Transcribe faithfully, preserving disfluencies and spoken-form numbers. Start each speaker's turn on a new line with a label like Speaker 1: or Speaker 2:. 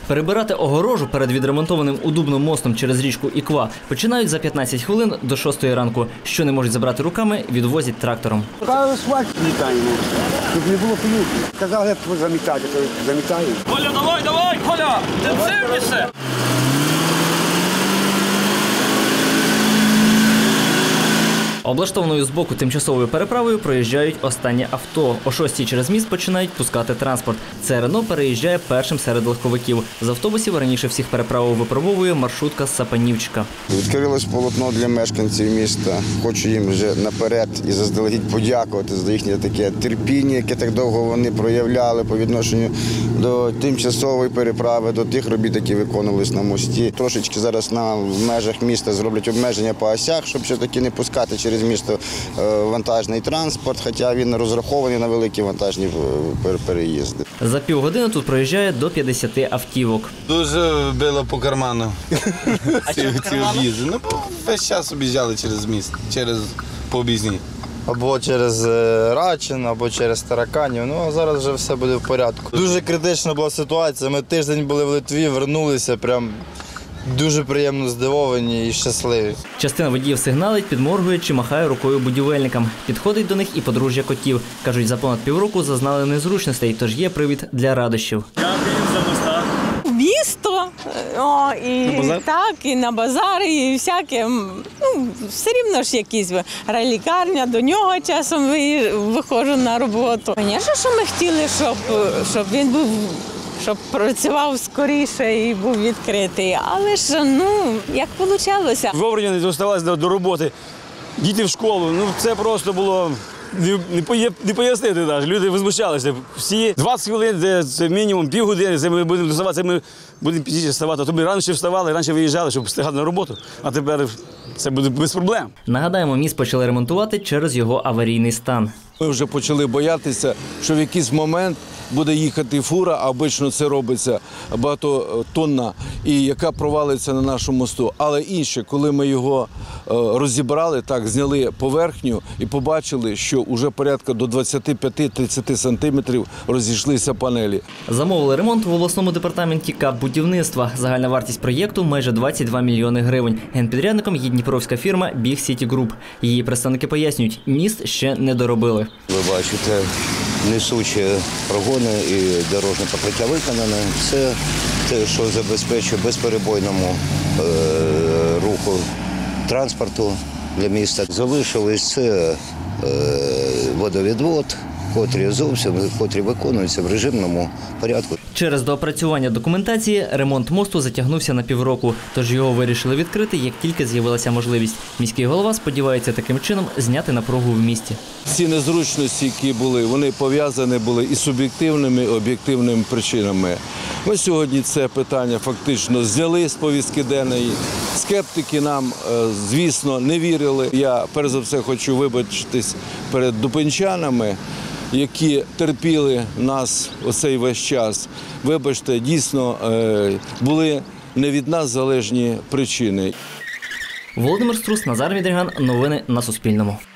Speaker 1: Перебирати огорожу перед відремонтованим у Дубно мостом через річку Іква починають за п'ятнадцять хвилин до шостої ранку. Що не можуть забрати руками, відвозять трактором.
Speaker 2: Асфальт змітаємо, щоб не було пилюки. Казали, що замітати, то замітаємо.
Speaker 3: Коля, давай, давай, Коля, інтенсивніше!
Speaker 1: Облаштованою збоку тимчасовою переправою проїжджають останні авто. О шостій через міст починають пускати транспорт. Це Рено переїжджає першим серед легковиків. З автобусів раніше всіх переправу випробовує маршрутка з Сапанівчика.
Speaker 4: Відкрилось полотно для мешканців міста. Хочу їм вже наперед і заздалегідь подякувати за їхнє таке терпіння, яке так довго вони проявляли по відношенню до тимчасової переправи, до тих робіт, які виконувались на мості. Трошечки зараз на межах міста зроблять обмеження по осях, щоб все-таки не пускати через місто вантажний транспорт, хоча він розрахований на великі вантажні переїзди.
Speaker 1: За півгодини тут проїжджає до п'ятдесяти автівок.
Speaker 5: Дуже било по карману.
Speaker 3: А ці, ці об'їзди?
Speaker 5: Ну, весь час об'їжджали через міст, через по об'їзні.
Speaker 6: Або через Рачин, або через Тараканів. Ну, а зараз вже все буде в порядку. Дуже критична була ситуація. Ми тиждень були в Литві, вернулися, прям дуже приємно здивовані і щасливі.
Speaker 1: Частина водіїв сигналить, підморгує чи махає рукою будівельникам. Підходить до них і подружжя котів. Кажуть, за понад півроку зазнали незручностей, тож є привід для радощів.
Speaker 3: Дякую за моста.
Speaker 7: Місто, о, і так, і на базари, і всяке. Ну, все рівно ж якісь райлікарня, до нього часом виходжу на роботу. Звісно, що ми хотіли, щоб, щоб він був, щоб працював скоріше і був відкритий. Але ж, ну, як вийшло.
Speaker 8: Вовремя не доставалися до, до роботи, діти в школу, ну це просто було не, не, не пояснити навіть. Люди возмущалися. Всі двадцять хвилин, це мінімум півгодини, це ми будемо доставати, це ми будемо пізніше вставати. То ми раніше вставали, раніше виїжджали, щоб встигати на роботу, а тепер це буде без проблем.
Speaker 1: Нагадаємо, міст почали ремонтувати через його аварійний стан.
Speaker 9: Ми вже почали боятися, що в якийсь момент буде їхати фура, а обично це робиться багатотонна, і яка провалиться на нашому мосту. Але інше, коли ми його розібрали, так, зняли поверхню і побачили, що вже порядка до двадцяти п'яти - тридцяти сантиметрів розійшлися панелі.
Speaker 1: Замовили ремонт в обласному департаменті КАП-будівництва. Загальна вартість проєкту – майже двадцять два мільйони гривень. Генпідрядником є дніпровська фірма «Біг Сіті Груп». Її представники пояснюють, міст ще не доробили.
Speaker 4: Ви бачите, несучі прогони і дорожнє покриття виконане. Це те, що забезпечує безперебойному е, руху транспорту для міста. Залишилось це е, водовідвод, котрі зовсім, котрі виконуються в режимному порядку.
Speaker 1: Через доопрацювання документації ремонт мосту затягнувся на півроку, тож його вирішили відкрити, як тільки з'явилася можливість. Міський голова сподівається таким чином зняти напругу в місті.
Speaker 9: Ці незручності, які були, вони пов'язані були і суб'єктивними, і об'єктивними причинами. Ми сьогодні це питання фактично зняли з повістки денної. Скептики нам, звісно, не вірили. Я, перш за все, хочу вибачитись перед дупинчанами, які терпіли нас оцей весь час. Вибачте, дійсно, були не від нас залежні причини.
Speaker 1: Володимир Струс, Назар Відриган. Новини на Суспільному.